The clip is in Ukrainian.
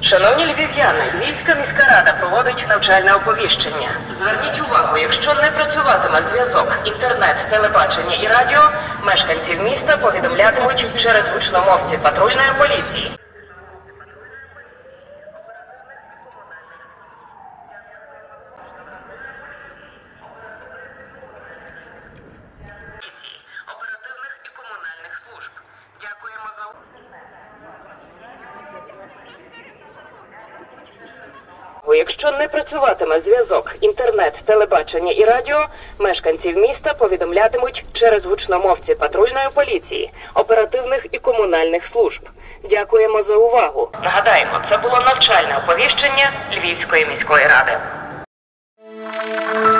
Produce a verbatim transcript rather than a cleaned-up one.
Шановні львів'яни, Львівська міська рада проводить навчальне оповіщення. Зверніть увагу, якщо не працюватиме зв'язок, інтернет, телебачення і радіо, мешканців міста повідомлятимуть через гучномовці патрульної поліції. Оперативних і комунальних служб. Дякуємо за увагу. Якщо не працюватиме зв'язок, інтернет, телебачення і радіо, мешканців міста повідомлятимуть через гучномовці патрульної поліції, оперативних і комунальних служб. Дякуємо за увагу. Нагадаємо, це було навчальне оповіщення Львівської міської ради.